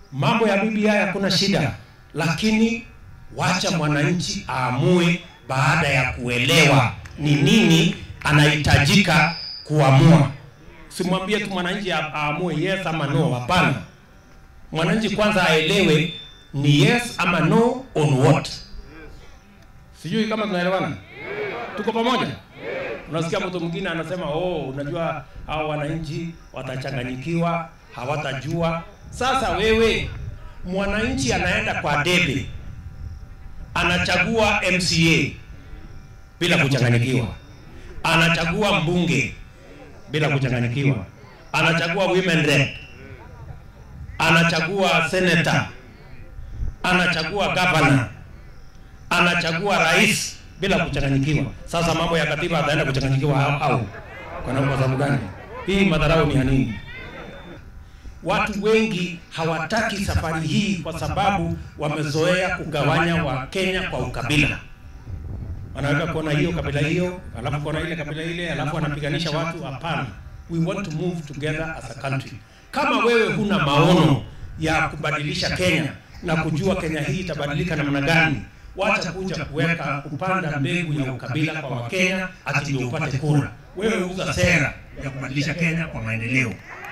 mambo ya BBI hakuna shida, lakini wacha mwananchi aamue baada ya kuelewa ni nini anahitajika kuamua. Simwambie tu mwananchi aamue yes ama no, hapana. Mwananchi kwanza aelewe ni yes ama no on what. Sijui kama tunaelewana. Tuko pamoja? Unasikia mtu mwingine anasema unajua hao wananchi watachanganyikiwa, hawatajua. Sasa wewe mwananchi anaenda kwa debe, anachagua MCA bila kuchanganyikiwa, anachagua mbunge bila kuchanganyikiwa, anachagua women rep, anachagua senator, anachagua governor, anachagua rais bila kuchanganyikiwa. Sasa mambo ya katiba ataenda kuchanganyikiwa au kwa sababu gani? Hii madharau ni ya nini? Watu wengi hawataki safari hii kwa sababu wamezoea kugawanya wa Kenya kwa ukabila. Wanaweka kuona hiyo kabila hiyo, alafu kuona ile kabila ile, alafu wanapiganisha watu. Hapana. We want to move together as a country. Kama wewe huna maono ya kubadilisha Kenya na kujua Kenya hii itabadilika namna gani, wacha kuja kuweka kupanda mbegu ya ukabila kwa Wakenya ati ndio upate kura. Wewe uza sera ya kubadilisha Kenya kwa maendeleo.